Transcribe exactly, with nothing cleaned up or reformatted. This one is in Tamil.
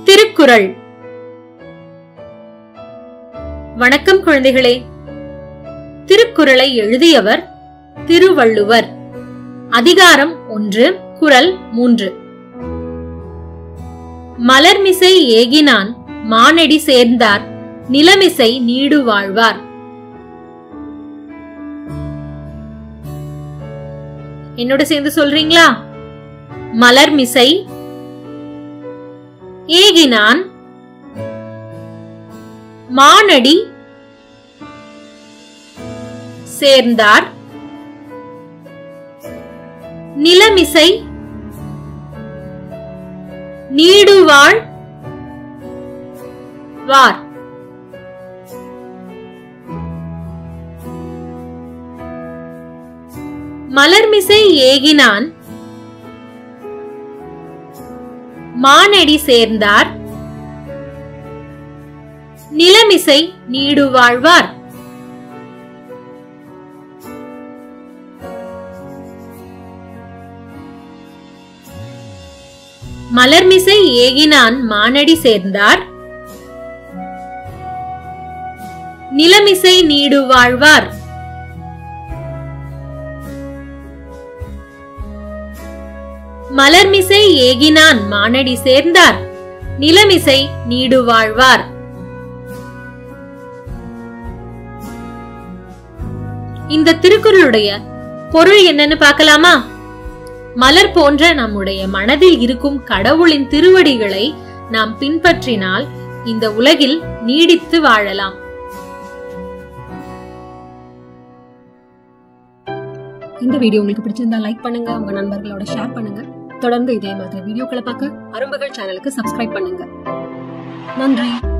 திருக்குறள். வணக்கம் குழந்தைகளே. திருக்குறளை எழுதியவர் திருவள்ளுவர். அதிகாரம் ஒன்று, குறள் மூன்று. மலர்மிசை ஏகினான் மானடி சேர்ந்தார் நிலமிசை நீடு வாழ்வார். என்னோட சேர்ந்து சொல்றீங்களா? மலர்மிசை ஏகினான் மானடி சேர்ந்தார் நிலமிசை நீடுவாழ் வார். மலர்மிசை ஏகினான் மானடி சேர்ந்தார் நிலமிசை நீடு வாழ்வார். மலர்மிசை ஏகினான் மானடி சேர்ந்தார் நிலமிசை நீடு வாழ்வார். மலர்மிசை ஏகினான் மானடி சேர்ந்தார் நிலமிசை நீடு வாழ்வார். இந்த திருக்குறளுடைய பொருள் என்னன்னு பார்க்கலாமா? மலர் போன்ற நம்முடைய மனதில் இருக்கும் கடவுளின் திருவடிகளை நாம் பின்பற்றினால் இந்த உலகில் நீடித்து வாழலாம். இந்த வீடியோ உங்களுக்கு பிடிச்சிருந்தா லைக் பண்ணுங்க, உங்க நண்பர்களோட ஷேர் பண்ணுங்க. தொடர்ந்து இதே மாதிரி வீடியோக்களை பார்க்க அரும்புகள் சேனலுக்கு சப்ஸ்கிரைப் பண்ணுங்க. நன்றி.